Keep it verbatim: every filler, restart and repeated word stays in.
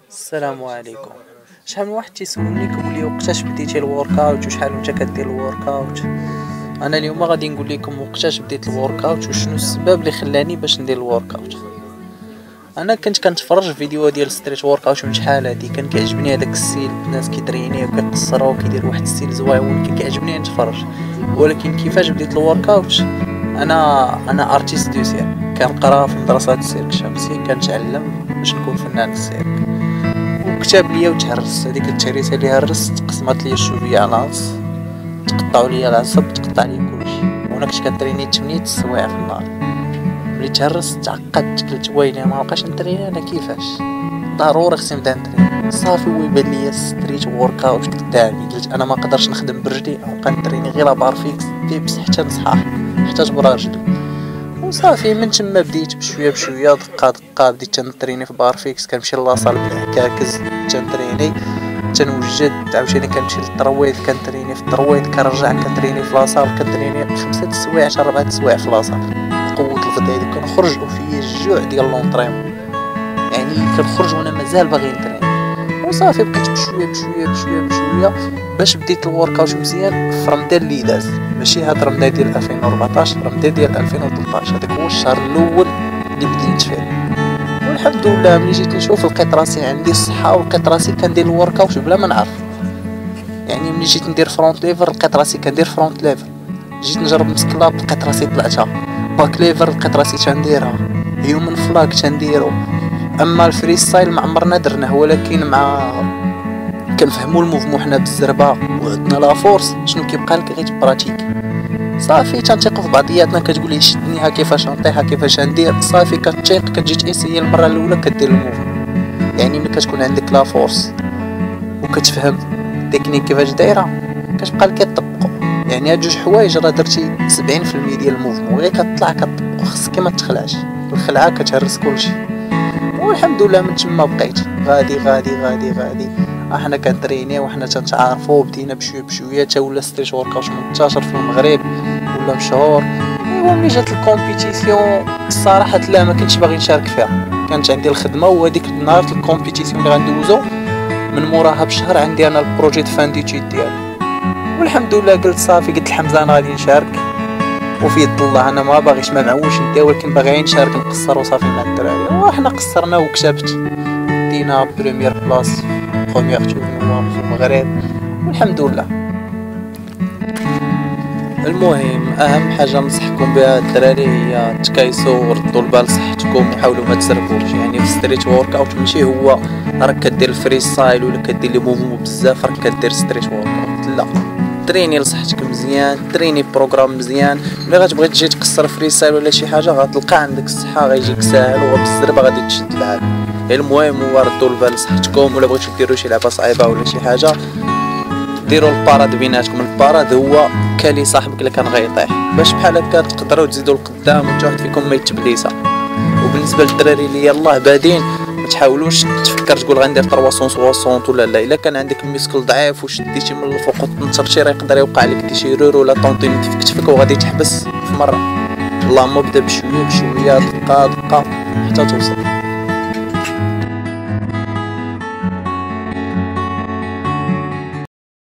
السلام عليكم. شحال من واحد تيسولني كيقول لي وقتاش بديتي الورك اوت وشحال وانت كدير الورك اوت. انا اليوم غادي نقول لكم وقتاش بديت الورك اوت وشنو السبب اللي خلاني باش ندير الورك اوت. انا كنت كنتفرج فيديو ديال ستريت ورك اوت من شحال هادي، كان كيعجبني هذاك السيل، الناس كيترينيو وكيقصروا وكيدير واحد السيل زويون، كان كيعجبني نتفرج. ولكن كيفاش بديت الورك اوت، انا انا ارتيست دو سير، كنقرا في مدرسه السيرك الشمسي، كنتعلم باش نكون فنان في السيرك. وكتاب ليا وتهرس، هذيك التهريسه اللي هرست قسمت ليا الشوفيه على نص، تقطعوا ليا العصب، تقطع لي كلشي. وانا كنت كنتريني ثمانية السوايع في النهار. ملي تهرست تعقدت، قلت ويلي ما بقاش نتريني انا كيفاش، ضروري خصني نبدا نتريني. صافي ويبان ليا ستريت ورك اوت قدامي، قلت انا ما نقدرش نخدم برجلي، نبقى نتريني غير بارفيكس تيبس حتى نصحاح حتى جبر رجلي. وصافي من تما بديت بشويه بشويه، دقه دقه بديت تنتريني في بارفيكس، كنمشي لاصال بالعكاكز تنتريني، تنوجد عاوتاني كنمشي للطرويد كنتريني في الطرويد، كنرجع كنتريني في لاصال، كنتريني خمسة السوايع حتى ربعة السوايع في لاصال. قوة الفضايد كنخرج وفيا الجوع ديال لونطريمون، يعني كنخرج وانا مازال باغي نتريني. وصافي بقيت بشويه بشويه بشويه بشويه باش بديت الورك اوت مزيان في رمضان اللي داز، ماشي هاد رمضان ديال ألفين وأربعطاش، رمضان ديال ألفين وثلاطاش، هذاك هو الشهر الاول اللي بديت فيه. والحمد لله ملي جيت نشوف لقيت راسي عندي الصحه، ولقيت راسي كندير الورك اوت بلا ما نعرف. يعني ملي جيت ندير فرونت ليفر لقيت راسي كندير فرونت ليفر، جيت نجرب مسكلاب لقيت راسي طلعتها، باك ليفر لقيت راسي تنديرها، هيومن فلاك تنديرو. اما الفري ستايل ما عمرنا درناه، ولكن مع كنفهموا الموفمون حنا بالزربه وعندنا لا فورس، شنو كيبقى لك غير تبراتيك. صافي تنثيقوا في بعضياتنا، كتقول لي شدني ها كيفاش نطيح، كيفاش ندير، صافي كتثيق، كتجي تاسيي المره الاولى كدير الموفمون. يعني ملي كتكون عندك لا فورس وكتفهم التكنيك كيفاش دايره، كتبقى لك تطبقوا. يعني هاد جوج حوايج راه درتي سبعين في المية ديال الموفمون، غير كتطلع كتطبق، خصك ما تخلعش، الخلعه كتهرس كلشي. والحمد لله من تما بقيت غادي غادي غادي غادي احنا كنتريني وحنا تنتعارفوا، بدينا بشويه بشويه تا ولا ستريت ورك اوت منتشر في المغرب ولا مشهور. ايوا ملي جات الكومبيتيسيون الصراحه لا ما كنتش باغي نشارك فيها، كانت عندي الخدمه، وهذيك النهار الكومبيتيسيون اللي غندوزو من موراها بشهر عندي انا البروجي د فان ديتيد ديالي. والحمد لله قلت صافي، قلت الحمزه انا غادي نشارك، وفي يد الله انا ما باغيش ما معوش ندير، ولكن باغي نشارك نقصر وصافي مع الدراري. وحنا قصرنا وكسبت، دينا بريمير بلاص بروميير تورنوا في المغرب والحمد لله. المهم اهم حاجه ننصحكم بها الدراري هي تكايسوا وردوا البال صحتكم وحاولوا ما تسرفوش. يعني في ستريت ورك اوت ماشي هو راك كدير الفري ستايل ولا كدير لي موفمون بزاف راك كدير ستريت ورك اوت، لا، تريني لصحتك مزيان، تريني بروغرام مزيان. ملي غتبغي تجي تكسر فري ستايل ولا شي حاجه غتلقى عندك الصحه، غيجيك ساهل وبالزربه غادي تشد العاب. المهم هو ردوا البال لصحتكم، ولا بغيتو ديروا شي لعبه صعيبه ولا شي حاجه ديروا الباراد بيناتكم. الباراد هو كالي صاحبك اللي كان غيطيح، باش بحال هكا تقدروا تزيدوا لقدام وحتى واحد فيكم ما يتبليسا. وبالنسبه للدراري اللي يلاه بادين ما تحاولوش تفكر تقول غندير ثلاثمية وستين ولا لا. الا كان عندك الميسكل ضعيف وشديتي من الفوق وتنطرتي راه يقدر يوقع لك ديشيرور ولا طونطينيت في كتفك وغادي تحبس في مره. اللهم ابدا بشويه بشويه، دقه دقه حتى توصل.